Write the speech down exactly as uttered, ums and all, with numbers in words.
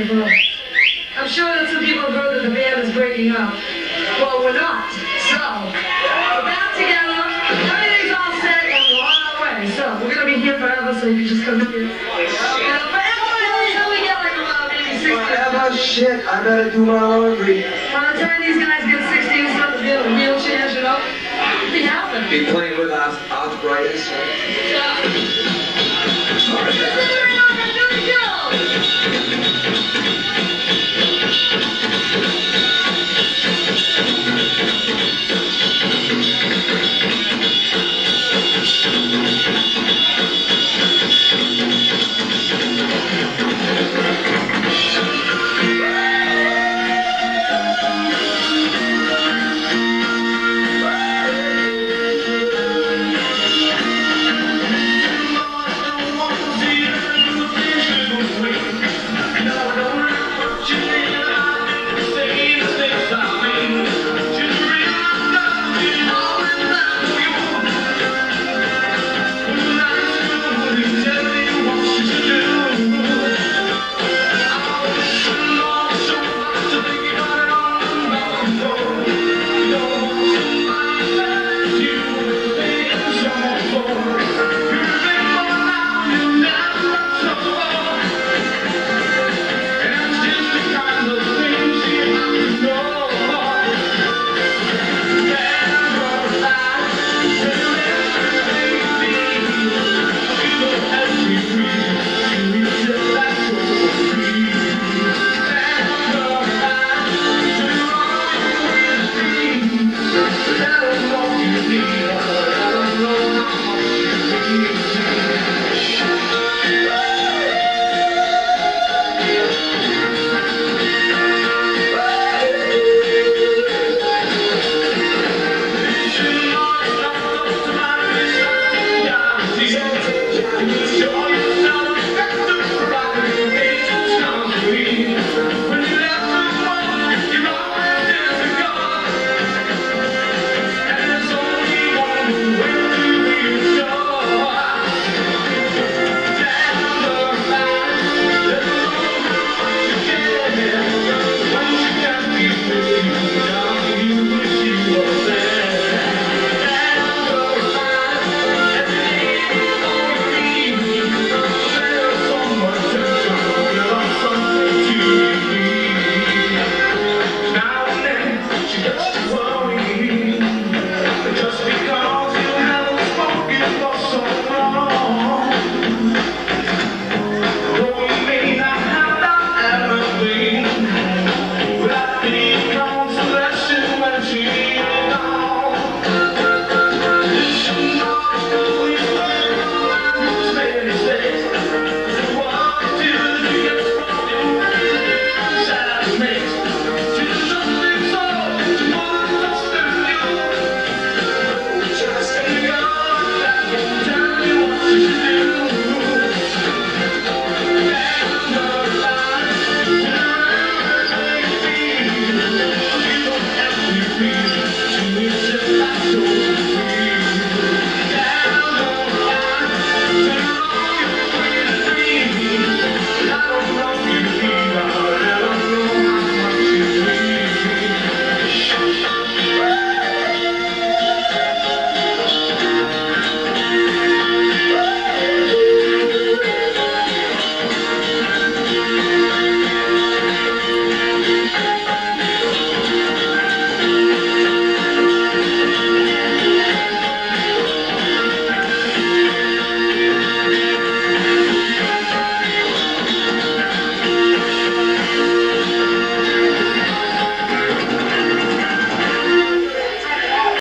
wonderful. I'm sure that some people have heard that the band is breaking up. Well, we're not. So, we're back together, everything's all set, and we're on our way. So, we're going to be here forever, so you can just come here. You know, forever until we get like around maybe sixty. Forever? Shit, I better do my laundry. By the time these guys get sixty and start to deal with wheelchairs, you know, it'll be happening. Be playing with arthritis, right? Thank you.